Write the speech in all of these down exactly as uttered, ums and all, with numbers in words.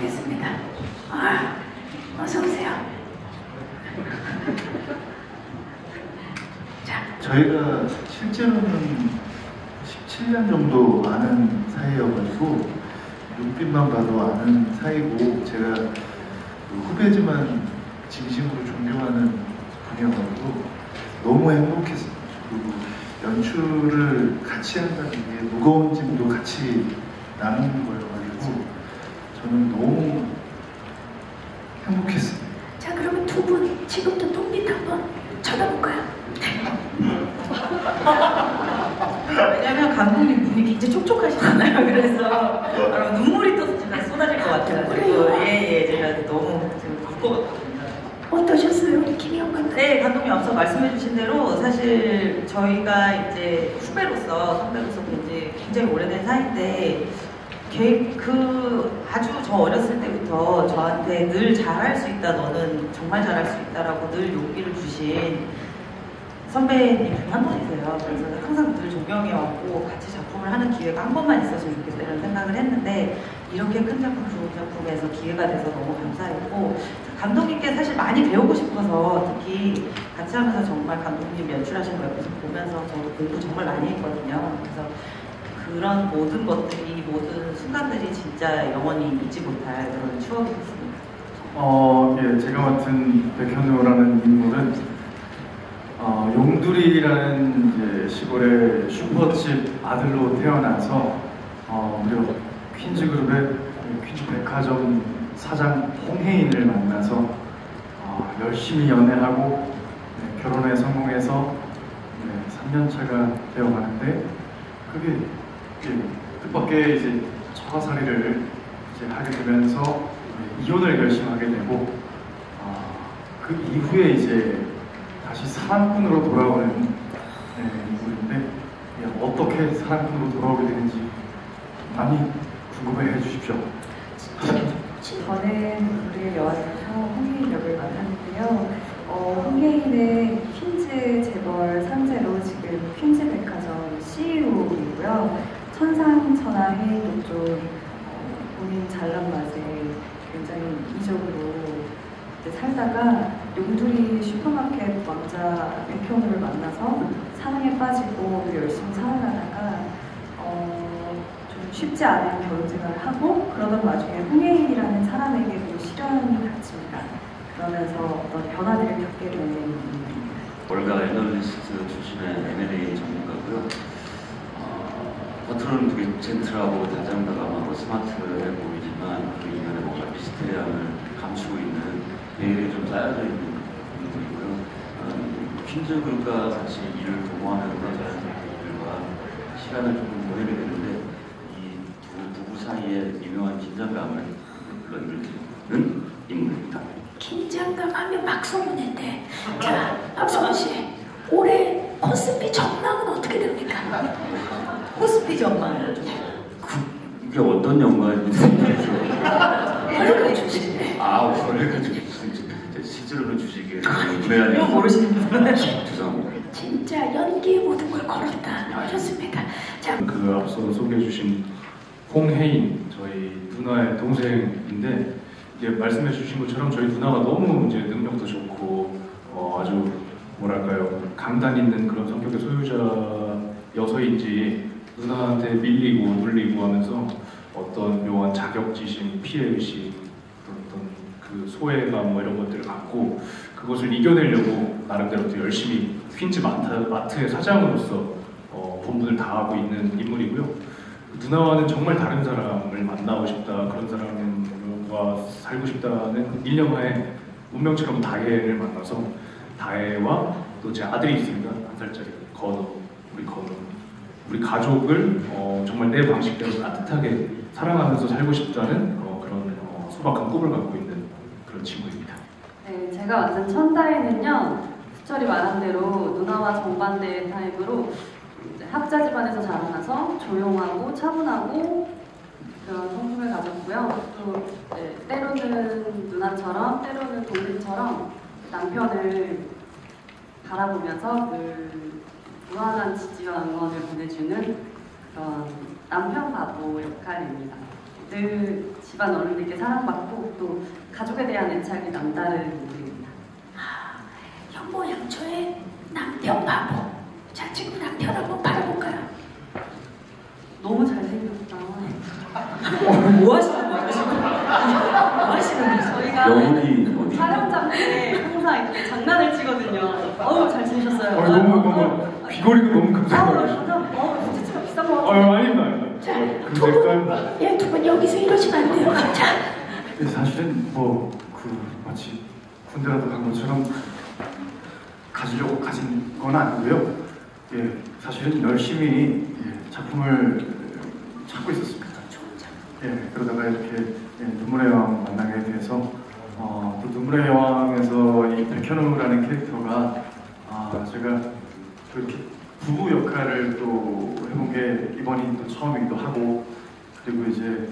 모시겠습니다. 아, 어서 오세요. 자, 저희가 실제로는 십칠 년 정도 아는 사이여가지고 눈빛만 봐도 아는 사이고, 제가 후배지만 진심으로 존경하는 분이어가지고 너무 행복했어요. 그리고 연출을 같이 한다는 게 무거운 짐도 같이 나누는 거여가지고 저는 너무 행복했어요. 자, 그러면 두 분 지금도 눈빛 한번 쳐다볼까요? 왜냐면 감독님 눈이 굉장히 촉촉하시잖아요. 그래서 바로 눈물이 또 진짜 쏟아질 것 같아요. 그리고 예예 제가 너무 지금 바꿔봤거든요. 어떠셨어요, 우리 김희영 감독님? 네, 감독님 앞서 말씀해주신 대로 사실 저희가 이제 후배로서 선배로서 굉장히 굉장히 오래된 사이인데 그 아주 저 어렸을 때부터 저한테 늘 잘할 수 있다, 너는 정말 잘할 수 있다라고 늘 용기를 주신 선배님 중 한 분이세요. 그래서 항상 늘 존경해왔고 같이 작품을 하는 기회가 한 번만 있었으면 좋겠다는 생각을 했는데 이렇게 큰 작품, 좋은 작품에서 기회가 돼서 너무 감사했고, 감독님께 사실 많이 배우고 싶어서 특히 같이 하면서 정말 감독님 연출하시는 거 옆에서 보면서 저도 공부 정말 많이 했거든요. 그래서 그런 모든 것들이, 모든 순간들이 진짜 영원히 잊지 못할 그런 추억이 됐습니다. 어, 예, 제가 맡은 백현우라는 인물은 어, 용두리라는 이제 시골의 슈퍼집 아들로 태어나서 어, 무려 퀸즈그룹의 퀸즈 백화점 사장 홍혜인을 만나서 어, 열심히 연애하고 네, 결혼에 성공해서 네, 삼 년 차가 되어가는데, 그게 예, 뜻밖의 이제 처가살이를 이제 하게 되면서 네, 이혼을 결심하게 되고, 어, 그 이후에 이제 다시 사랑꾼으로 돌아오는 네, 인물인데, 예, 어떻게 사랑꾼으로 돌아오게 되는지 많이 궁금해해 주십시오. 저는 우리의 여아에서 홍예인 역을 맡았는데요. 어, 홍예인은 퀸즈 재벌 삼 세로 지금 퀸즈 백화점 씨이오이고요. 천상천하의 쪽 어, 본인 잘난 맛에 굉장히 이기적으로 살다가 용두리 슈퍼마켓 왕자 백현우를 만나서 사랑에 빠지고 열심히 살아가다가 어, 좀 쉽지 않은 결혼 생활을 하고, 그러던 와중에 홍예인이라는 사람에게도 시련이 닥칩니다. 그러면서 어떤 변화들을 겪게 되는 인물입니다. 월가 애널리스트 출신의 엠 앤 에이 전문가고요. 어, 겉으로는 되게 젠틀하고 다정다감하고 스마트해 보이지만 그 이면에 뭔가 미스테리함을 감추고 있는 베일이 좀 쌓여져 있는 분들이고요. 음, 퀸즈 그룹과 같이 일을 도모하면서 자연스럽게들과 시간을 조금 보내게 되는데 이 두 부부 사이에 미묘한 긴장감을 불러일으키는 인물입니다. 긴장감 하면 박성훈인데, 자, 박성훈 씨, 올해 코스피 전망은 어떻게 됩니까? 코스피 전망은 그, 그게 어떤 연관인지 월가 주시네. 아, 월가 주시 실제로는 주식에 구매하는 이거 모르시는 분은 죄송합니다. 진짜 연기의 모든 걸 걸었다. 좋습니다. 자, 그 앞서 소개해주신 홍혜인, 저희 누나의 동생인데, 이제 말씀해주신 것처럼 저희 누나가 너무 이제 능력도 좋고 어, 아주 뭐랄까요, 강단 있는 그런 성격의 소유자여서인지 누나한테 밀리고 눌리고 하면서 어떤 묘한 자격지심, 피해의식, 어떤 그 소외감 뭐 이런 것들을 갖고 그것을 이겨내려고 나름대로 또 열심히 퀸즈 마트, 마트의 사장으로서 어, 본분을 다하고 있는 인물이고요. 누나와는 정말 다른 사람을 만나고 싶다, 그런 사람과 살고 싶다는 일념하에 운명처럼 다혜를 만나서 다혜와 또 제 아들이 있습니다. 한 살짜리 건우, 우리 건우, 우리 가족을 어, 정말 내 방식대로 따뜻하게 사랑하면서 살고 싶다는 어, 그런 어, 소박한 꿈을 갖고 있는 그런 친구입니다. 네, 제가 맡은 천다혜는요, 수철이 말한 대로 누나와 정반대의 타입으로 학자 집안에서 자라나서 조용하고 차분하고 그런 성품을 가졌고요. 또 네, 때로는 누나처럼, 때로는 동생처럼 남편을 바라보면서 늘 무한한 지지와 응원을 보내주는 그런 남편 바보 역할입니다. 늘 집안 어른들께 사랑받고 또 가족에 대한 애착이 남다른 인물입니다. 아, 현모양처의 남편 바보. 자, 지금 남편 한번 바라볼까요? 너무 잘생겼다. 뭐 하시는 거예요 지금? 뭐 하시는 거예요? 저희가 영혼이 어디? 촬영장 때 항상 이렇게 장난을 치거든요. 어우 잘생겼어요. 어, 너무 너무 귀걸이가 너무 아우 감사해요. 진짜 어 부채치가 비싼 거 어, 같아요. 아닙니다, 아닙니다. 자, 그 두 분, 색깔. 예, 두 분 여기서 이러시면 안 돼요. 자, 근데 사실은 뭐 그 마치 군대라도 간 것처럼 가지려고 가진 건 아니고요. 예, 사실은 열심히 예, 작품을 찾고 있었습니다. 예, 그러다가 이렇게 예, 눈물의 여왕 만나게 돼서 어, 또 눈물의 여왕에서 이 백현우라는 캐릭터가 아, 제가 그렇게 부부 역할을 또 해본 게 이번이 또 처음이기도 하고 그리고 이제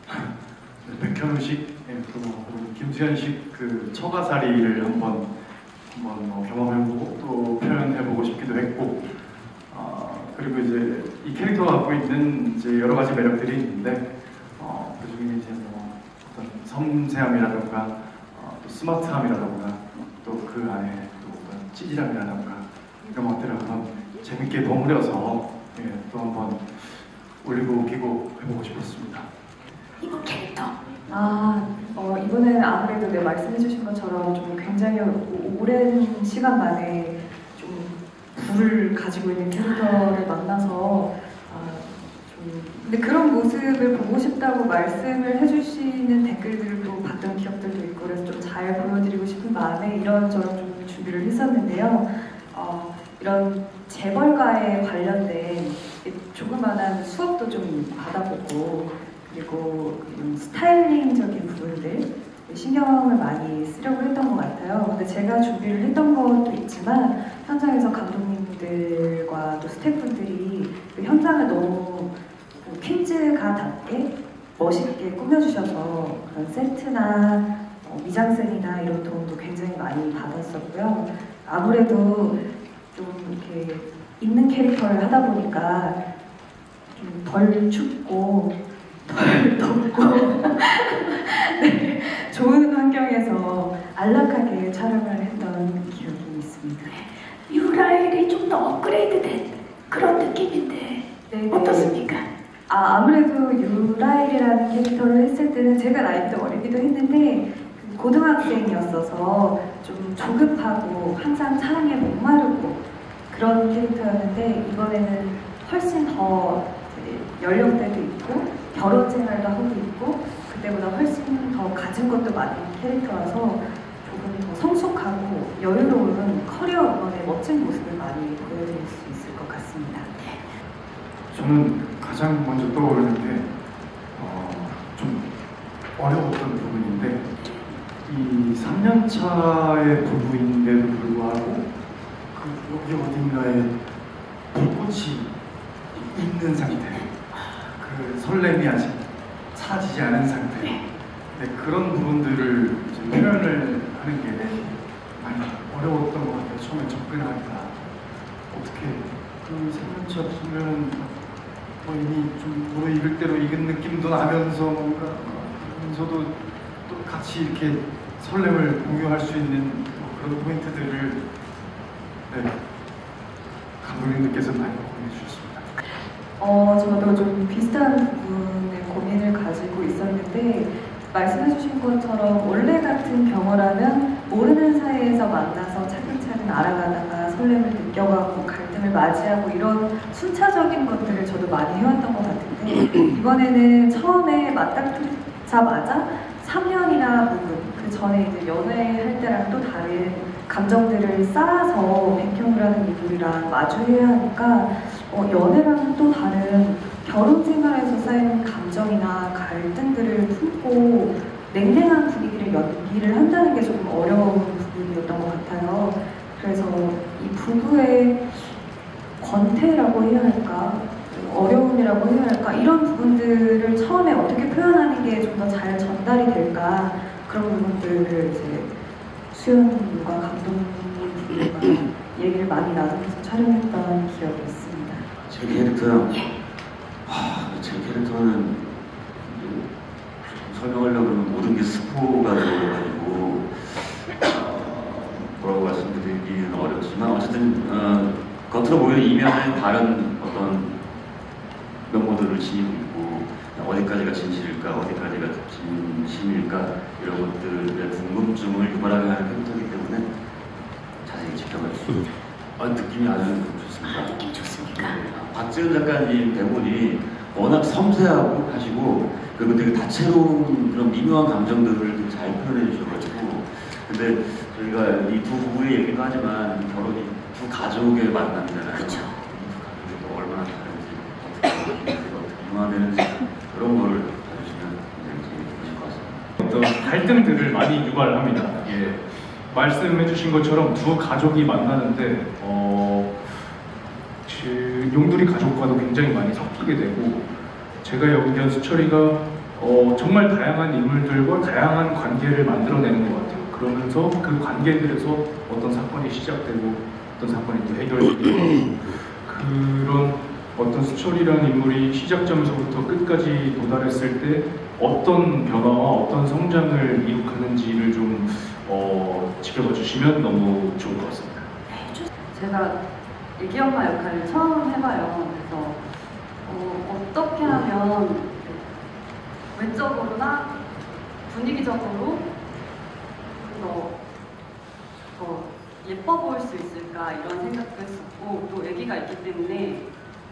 백현우식 예, 또 김수현식 그 처가살이를 한번 한번 뭐 경험해보고 또 표현해보고 싶기도 했고 어, 그리고 이제 이 캐릭터가 갖고 있는 이제 여러 가지 매력들이 있는데 어, 그 중에 이제 뭐 어떤 섬세함이라던가 어, 또 스마트함이라던가 또 그 안에 또 어떤 찌질함이라던가 이런 것들을 한번 재밌게 버무려서 예, 또 한번 올리고 웃기고 해보고 싶었습니다. 이번 캐릭터. 아, 어, 이번에는 아무래도 네, 말씀해주신 것처럼 좀 굉장히 오- 오랜 시간 만에 좀 불을 가지고 있는 캐릭터를 만나서 아, 좀 근데 그런 모습을 보고 싶다고 말씀을 해주시는 댓글들을 또 봤던 기억들도 있고 그래서 좀 잘 보여드리고 싶은 마음에 이런저런 좀 준비를 했었는데요. 어, 이런 재벌가에 관련된 조그마한 수업도 좀 받아보고 그리고 이런 스타일링적인 부분들 신경을 많이 쓰려고 했던 것 같아요. 근데 제가 준비를 했던 것도 있지만 현장에서 감독님들과 또 스태프분들이 그 현장을 너무 그 퀸즈가답게 멋있게 꾸며주셔서 그런 세트나 어, 미장센이나 이런 도움도 굉장히 많이 받았었고요. 아무래도 좀 이렇게 있는 캐릭터를 하다 보니까 좀 덜 춥고 덜 덥고 네, 좋은 환경에서 안락하게 촬영을 했던 기억이 있습니다. 유라엘이 좀 더 업그레이드된 그런 느낌인데 네, 어떻습니까? 아, 아무래도 유라일이라는 캐릭터를 했을 때는 제가 나이도 어리기도 했는데 그 고등학생이었어서 좀 조급하고 항상 사랑에 목마르고 그런 캐릭터였는데 이번에는 훨씬 더 이제 연령대도 있고 결혼 생활도 하고 있고 그때보다 훨씬 더 가진 것도 많은 캐릭터라서 조금 더 성숙하고 여유로운 커리어 우먼의 멋진 모습을 많이 보여드릴 수 있을 것 같습니다. 저는 가장 먼저 떠오르는 게 어, 좀 어려웠던 부분인데 이 삼 년 차의 부부인데도 불구하고 그 여기 어딘가에 불꽃이 있는 상태 그 설렘이 아직 사라지지 않은 상태 네, 그런 부분들을 이제 표현을 하는 게 많이 어려웠던 것 같아요. 처음에 접근하기가 어떻게 그 삼 년 차 보면 뭐 이미 좀 뭐 익을 대로 익은 느낌도 나면서 뭔가 하면서도 또 같이 이렇게 설렘을 공유할 수 있는 뭐 그런 포인트들을 네, 감독님들께서 많이 공유해 주셨습니다. 어, 저도 좀 비슷한 부분에 고민을 가지고 있었는데 말씀해주신 것처럼 원래 같은 경우라면 모르는 사이에서 만나서 차근차근 알아가다가 설렘을 느껴가고 갈등을 맞이하고 이런 순차적인 것들을 저도 많이 해왔던 것 같은데 이번에는 처음에 맞닥뜨리자마자 삼 년이나 부분 그 전에 이제 연애할 때랑 또 다른 감정들을 쌓아서 백현우라는 인물이랑 마주해야 하니까 어, 연애랑은 또 다른 결혼 생활에서 쌓이는 감정이나 갈등들을 품고 냉랭한 분위기를 연기를 한다는 게 조금 어려운 부분이었던 것 같아요. 그래서 이 부부의 권태라고 해야 할까, 어려움이라고 해야 할까 이런 부분들을 처음에 어떻게 표현하는 게 좀 더 잘 전달이 될까 그런 부분들을 이제 수연님과 감독님과 얘기를 많이 나누면서 촬영했던 기억이 있습니다. 제 캐릭터요? 하, 제 캐릭터는 설명하려고 그러면 모든 게 스포가 되어가지고 어, 뭐라고 말씀드리기는 어렵지만 어쨌든 어, 겉으로 보이는 이면은 다른 어떤 면모들을 지니고 있고 어디까지가 진실일까 어디까지가 진심일까 이런 것들의 궁금증을 유발하게 하는 캐릭터이기 때문에 자세히 지켜봐야 수 아, 느낌이 아주 좋습니다. 아, 느낌 좋습니까? 박지은 작가님 대본이 워낙 섬세하고 하시고 그리고 되게 다채로운 그런 미묘한 감정들을 되게 잘 표현해 주셔가지고 근데 저희가 이 두 부부의 얘기도 하지만 결혼이 두 가족의 만남이잖아요. 그쵸. 두 가족이 또 얼마나 다른지 어떻게 융화되는지 그런 걸 봐주시면 굉장히 재밌을 것 같습니다. 어떤 갈등들을 많이 유발합니다. 예. 말씀해주신 것처럼 두 가족이 만나는데 어, 그 용두리 가족과도 굉장히 많이 섞이게 되고 제가 연기한 수철이가 어, 정말 다양한 인물들과 다양한 관계를 만들어내는 것 같아요. 그러면서 그 관계들에서 어떤 사건이 시작되고 어떤 사건이 또 해결되고 그런 어떤 수철이라는 인물이 시작점에서부터 끝까지 도달했을 때 어떤 변화와 어떤 성장을 이룩하는지를 좀 어, 지켜봐 주시면 너무 좋을 것 같습니다. 제가 애기 엄마 역할을 처음 해봐요. 그래서 어, 어떻게 하면 외적으로나 분위기적으로 더, 더 예뻐 보일 수 있을까 이런 생각도 했었고 또 애기가 있기 때문에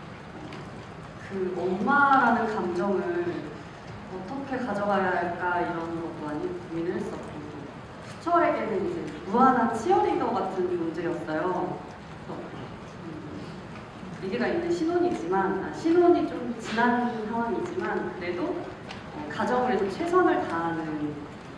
그 엄마라는 감정을 어떻게 가져가야 할까 이런 것도 많이 고민을 했었고 수철에게는 이제 무한한 치어리더 같은 존재였어요. 얘기가 있는 신혼이지만 아, 신혼이 좀 지난 상황이지만 그래도 어, 가정을 위해서 최선을 다하는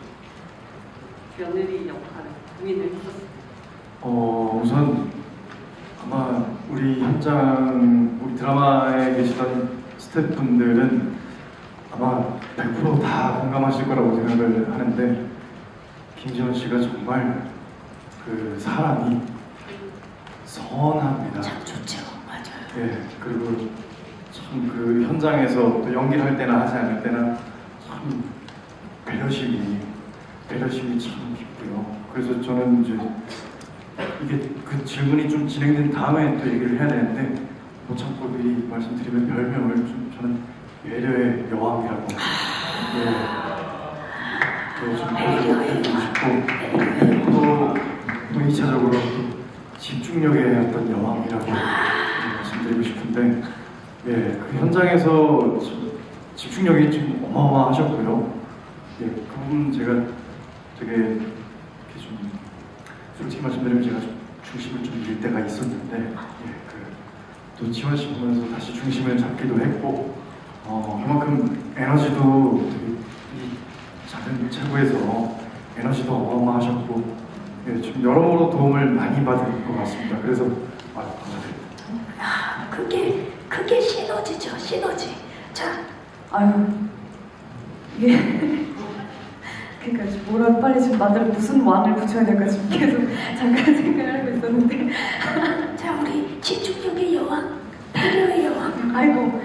며느리 역할을 고민을 했었어요. 어, 우선 아마 우리 현장, 우리 드라마에 계시던 스태프분들은 아마 백 퍼센트 다 공감하실 거라고 생각을 하는데 김지원 씨가 정말 그 사람이 선합니다. 참 좋죠. 맞아요. 예, 그리고 참 그 현장에서 또 연기를 할 때나 하지 않을 때나 참 배려심이 배려심이 참 깊고요. 그래서 저는 이제 이게 그 질문이 좀 진행된 다음에 또 얘기를 해야 되는데 못 참고 미리 말씀드리면 별명을 좀 저는 배려의 여왕이라고 예, 네, 좀 배려드리고 싶고 또, 또 이 차적으로 집중력의 어떤 여왕이라고 말씀드리고 싶은데 예, 그 현장에서 집중력이 좀 어마어마하셨고요. 예, 그 부분 제가 되게 이렇게 좀 솔직히 말씀드리면 제가 좀 중심을 좀 잃을 때가 있었는데 예, 그 또 지원 씨 보면서 다시 중심을 잡기도 했고 어, 그만큼 에너지도 되게 이 작은 체구에서 에너지도 어마어마하셨고 예, 좀 여러모로 도움을 많이 받은 것 같습니다. 그래서 아, 감사드립니다. 아, 그게 그게 시너지죠. 시너지. 자, 아유 이게 그러니까 지금 뭐라 빨리 지금 만들어 무슨 왕을 붙여야 될까 지금 계속 잠깐 생각을 하고 있었는데 자 우리 집중력의 여왕, 배려의 여왕. 아이고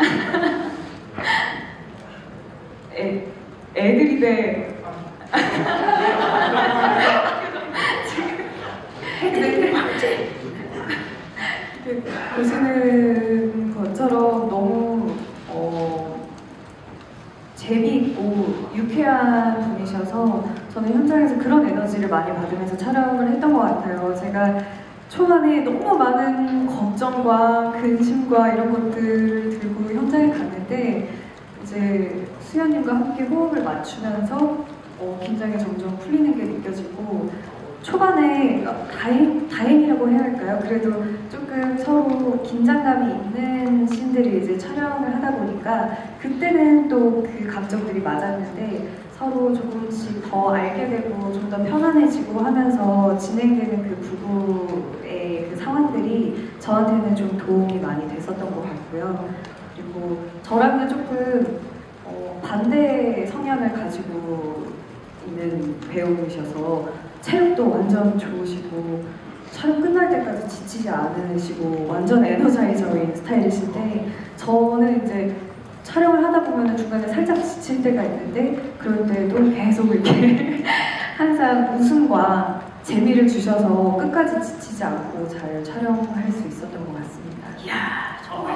애 애드립에 애들의 황제. 보시는 것처럼 너무 어, 재미있고 유쾌한 분이셔서 저는 현장에서 그런 에너지를 많이 받으면서 촬영을 했던 것 같아요. 제가 초반에 너무 많은 걱정과 근심과 이런 것들을 들고 현장에 갔는데 이제 수연님과 함께 호흡을 맞추면서 어, 긴장이 점점 풀리는 게 느껴지고 초반에 다행, 다행이라고 해야 할까요? 그래도 조금 서로 긴장감이 있는 씬들이 이제 촬영을 하다 보니까 그때는 또 그 감정들이 맞았는데 서로 조금씩 더 알게 되고 좀 더 편안해지고 하면서 진행되는 그 부부의 그 상황들이 저한테는 좀 도움이 많이 됐었던 것 같고요. 그리고 저랑은 조금 어, 반대 성향을 가지고 있는 배우이셔서 체력도 완전 좋으시고 촬영 끝날 때까지 지치지 않으시고 완전 에너자이저인 스타일이신데 저는 이제 촬영을 하다 보면 중간에 살짝 지칠 때가 있는데 그럴 때도 계속 이렇게 항상 웃음과 재미를 주셔서 끝까지 지치지 않고 잘 촬영할 수 있었던 것 같습니다. 이야, 정말.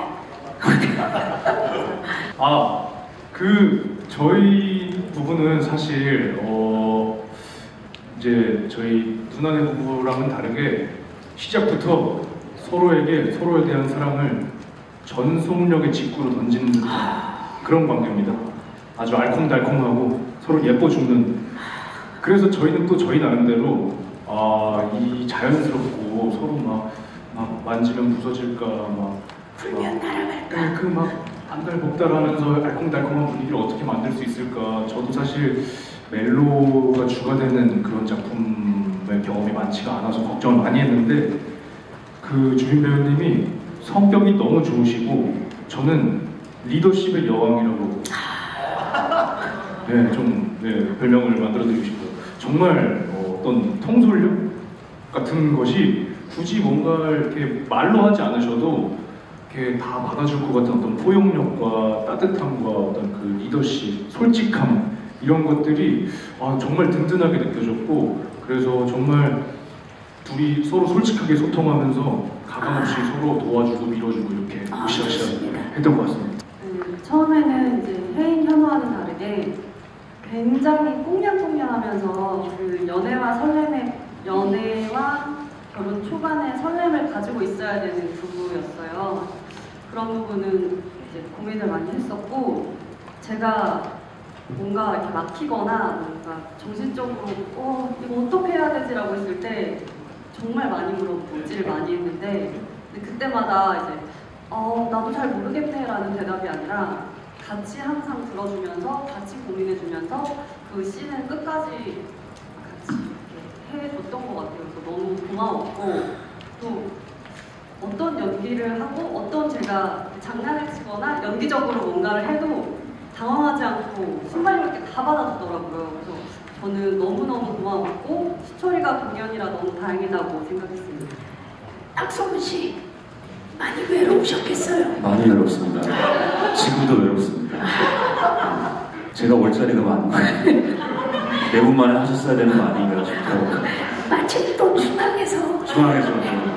아, 그 저희 부부는 사실 어 이제 저희 누나네 부부랑은 다르게 시작부터 서로에게 서로에 대한 사랑을 전속력의 직구로 던지는 듯한 그런 관계입니다. 아주 알콩달콩하고 서로 예뻐 죽는. 그래서 저희는 또 저희 나름대로 아, 이 자연스럽고 서로 막, 막 만지면 부서질까 막 불면 날아갈까. 그막 안달복달하면서 알콩달콩한 분위기를 어떻게 만들 수 있을까. 저도 사실 멜로가 주가 되는 그런 작품의 경험이 많지가 않아서 걱정을 많이 했는데 그 주민 배우님이 성격이 너무 좋으시고 저는 리더십의 여왕이라고 네, 좀 네, 별명을 만들어드리고 싶어요. 정말 어, 어떤 통솔력 같은 것이 굳이 뭔가 이렇게 말로 하지 않으셔도 이렇게 다 받아줄 것 같은 어떤 포용력과 따뜻함과 어떤 그 리더십, 솔직함 이런 것들이 아, 정말 든든하게 느껴졌고 그래서 정말 둘이 서로 솔직하게 소통하면서 가감없이 서로 도와주고 밀어주고 이렇게 으쌰으쌰 했던 것 같습니다. 음, 처음에는 이제 혜인 현우와는 다르게 굉장히 꽁냥꽁냥하면서 그 연애와 설렘의 연애와 결혼 초반에 설렘을 가지고 있어야 되는 부부였어요. 그런 부분은 이제 고민을 많이 했었고 제가 뭔가 이렇게 막히거나 뭔가 정신적으로 어 이거 어떻게 해야 되지라고 했을 때 정말 많이 물어보지를 많이 했는데 근데 그때마다 이제 어 나도 잘 모르겠네라는 대답이 아니라 같이 항상 들어주면서 같이 고민해주면서 그 씬을 끝까지 같이 이렇게 해줬던 것 같아요. 그래서 너무 고마웠고 또 어떤 연기를 하고 어떤 제가 장난을 치거나 연기적으로 뭔가를 해도 당황하지 않고 순발력 있게 다 받아주더라고요. 그래서 저는 너무너무 고마웠고 시초리가 공연이라 너무 다행이다고 생각했습니다. 박성훈 씨 많이 외로우셨겠어요? 많이 외롭습니다. 지금도 외롭습니다. 제가 올 자리가 많은 거예요. 네 분 만에 하셨어야 되는 거 아닌가 싶다고. 마침 또 중앙에서 중앙에서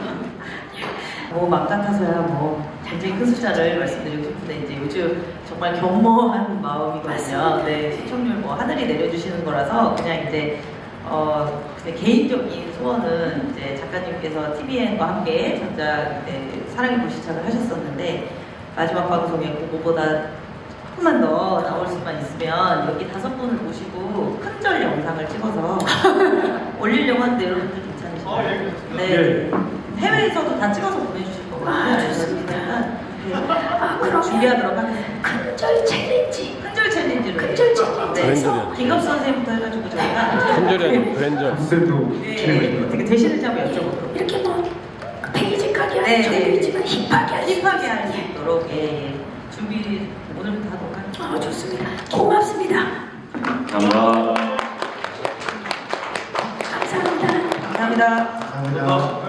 뭐 맘 같아서야 뭐 굉장히 큰 숫자를 말씀드리고 싶은데 이제 요즘 정말 겸허한 마음이거든요. 네, 시청률 뭐 하늘이 내려주시는 거라서 그냥 이제 어 그냥 개인적인 소원은 이제 작가님께서 티비엔과 함께 전작 네, 사랑의 불시착을 하셨었는데 마지막 방송에 그거보다 조금만 더 나올 수만 있으면 여기 다섯 분을 모시고 큰절 영상을 찍어서 올리려고 하는데 여러분들 괜찮으신가요? 네. 해외에서도 다 찍어서 보내주실 거거든요. 아, 네, 좋습니다. 아, 그럼 준비하도록 하겠습니다. 큰절 챌린지. 큰절 챌린지로. 큰절 챌린지. 네. 김갑 선생님부터 해가지고 저희가 큰절이 아니고 브랜절. 그때도 네, 어떻게 되시는지 한번 여쭤보도록. 이렇게 뭐 베이직하게 네, 할 네. 수도 있지만 힙하게 할 수 힙하게 할 수 있도록 예, 예. 준비 오늘부터 하도록 할게요. 아, 좋습니다. 고맙습니다. 감사합니다. 감사합니다. 감사합니다. 감사합니다.